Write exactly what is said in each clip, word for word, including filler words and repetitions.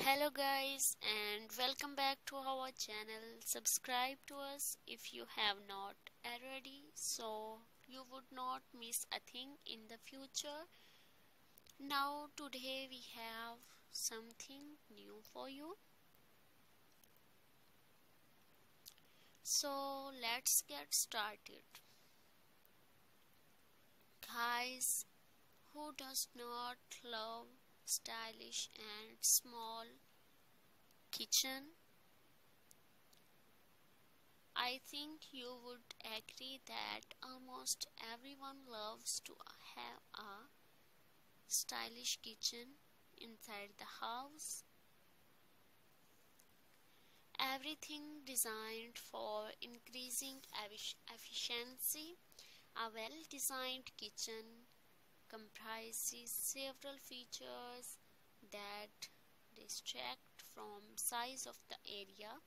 Hello guys, and welcome back to our channel. Subscribe to us if you have not already, so you would not miss a thing in the future. Now today we have something new for you, so let's get started. Guys, who does not love stylish and small kitchen? I think you would agree that almost everyone loves to have a stylish kitchen inside the house. Everything designed for increasing efficiency. A well designed kitchen comprises several features that distract from size of the area.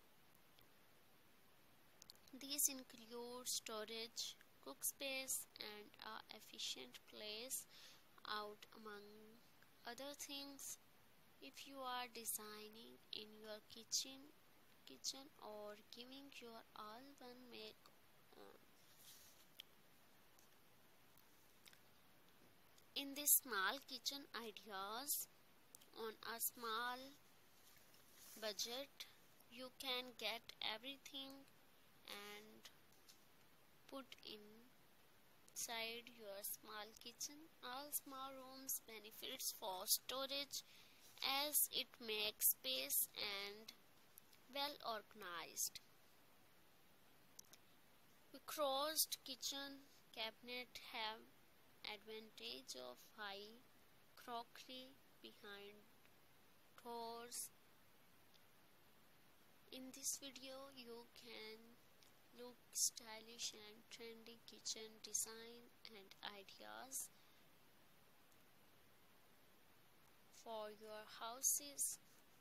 These include storage, cook space, and a efficient place out, among other things. If you are designing in your kitchen kitchen or giving your all one make on. In this small kitchen ideas, on a small budget, you can get everything and put inside your small kitchen. All small rooms benefits for storage as it makes space and well organized. The crossed kitchen cabinet have advantage of high crockery behind doors. In this video you can look stylish and trendy kitchen design and ideas for your houses.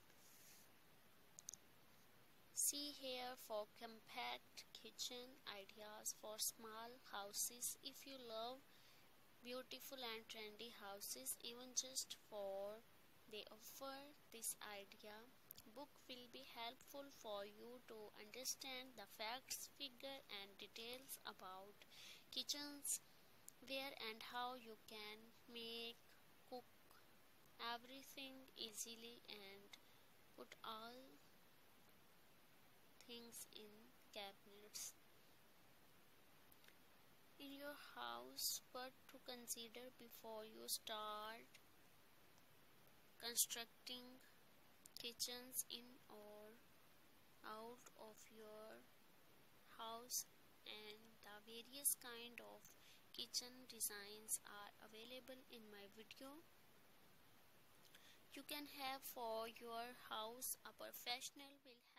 See here for compact kitchen ideas for small houses. If you love beautiful and trendy houses, even just for they offer this idea book will be helpful for you to understand the facts, figure and details about kitchens, where and how you can make, cook everything easily and put all things in cabinets in your house. But to consider before you start constructing kitchens in or out of your house, and the various kind of kitchen designs are available in my video. You can have for your house. A professional will help